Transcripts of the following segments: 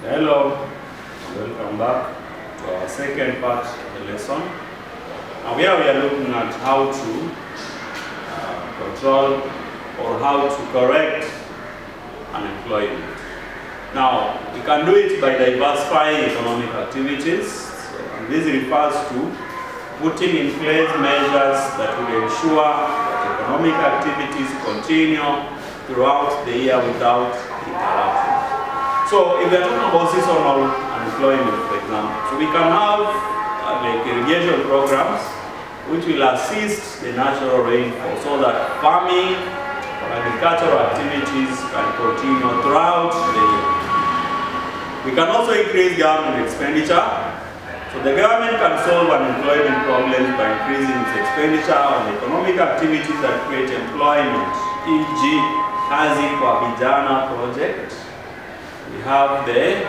Hello, welcome back to our second part of the lesson. Now we are looking at how to control or how to correct unemployment. Now we can do it by diversifying economic activities. And this refers to putting in place measures that will ensure that economic activities continue throughout the year without interruption. So if we are talking about seasonal unemployment, for example, so we can have like irrigation programs which will assist the natural rainfall so that farming or agricultural activities can continue throughout the year. We can also increase government expenditure. So the government can solve unemployment problems by increasing its expenditure on economic activities that create employment, e.g. Kazi kwa Vijana project. We have the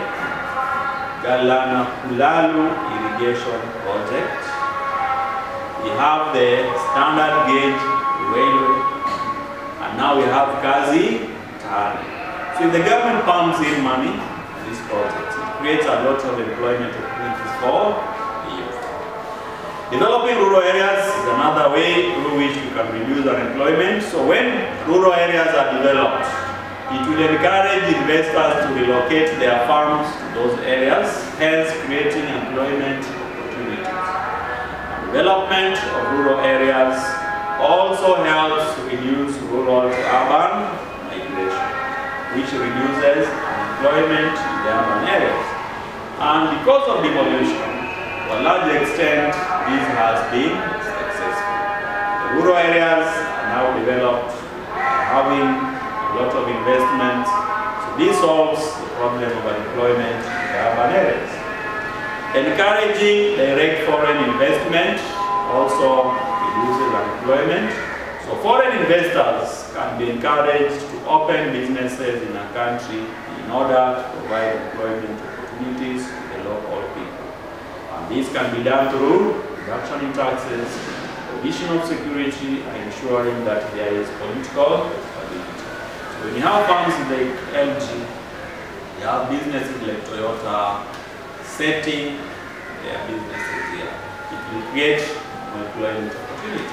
Galana Kulalu irrigation project. We have the standard gauge railway. And now we have Kazi Tani. So if the government pumps in money to these projects, it creates a lot of employment opportunities for the youth. Developing rural areas is another way through which we can reduce unemployment. So when rural areas are developed, it will encourage investors to relocate their farms to those areas, hence creating employment opportunities. Development of rural areas also helps to reduce rural to urban migration, which reduces unemployment in the urban areas. And because of devolution, to a large extent, this has been successful. The rural areas are now developed, having a lot of investments. So this solves the problem of unemployment in the urban areas. Encouraging direct foreign investment also reduces unemployment. So foreign investors can be encouraged to open businesses in a country in order to provide employment opportunities to the local people. And this can be done through reduction in taxes, provision of security, and ensuring that there is political stability. When you have firms like LG, you have businesses like Toyota setting their businesses here. It will create employment opportunities.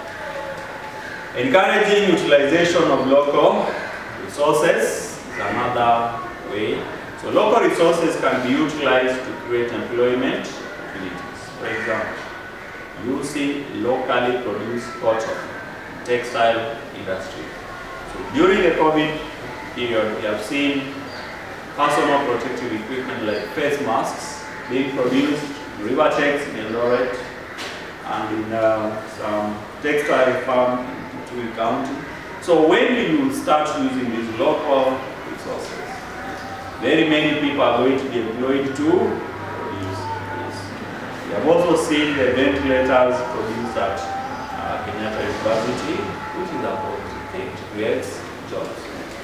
Encouraging utilization of local resources is another way. So local resources can be utilized to create employment opportunities. For example, using locally produced cotton, textile industry. During the COVID period, we have seen personal protective equipment like face masks being produced in Rivertex in Eldoret and in some textile farm in Kitui County. So when you start using these local resources, very many people are going to be employed to produce this. We have also seen the ventilators produced at Kenyatta University, which is a positive thing. It creates jobs.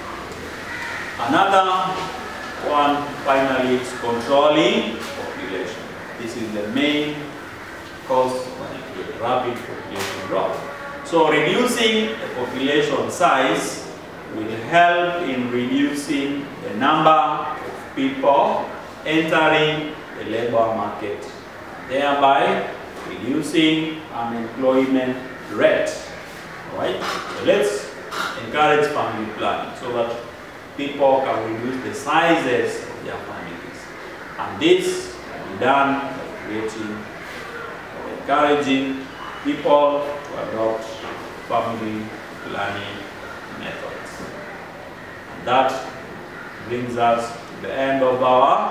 Another one, finally, is controlling population. This is the main cause of rapid population growth. So reducing the population size will help in reducing the number of people entering the labor market, thereby reducing unemployment rate. All right? So let's encourage family planning so that people can reduce the sizes of their families. And this can be done by creating or encouraging people to adopt family planning methods. And that brings us to the end of our